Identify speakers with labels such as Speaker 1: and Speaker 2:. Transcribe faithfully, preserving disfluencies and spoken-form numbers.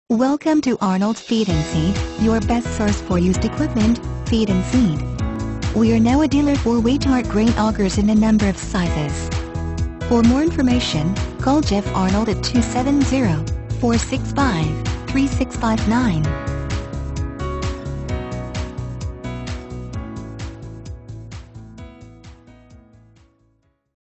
Speaker 1: Welcome to Arnold's Feed and Seed, your best source for used equipment, feed and seed. We are now a dealer for Wheatheart grain augers in a number of sizes. For more information, call Jeff Arnold at two seven zero, four six five, three six five nine.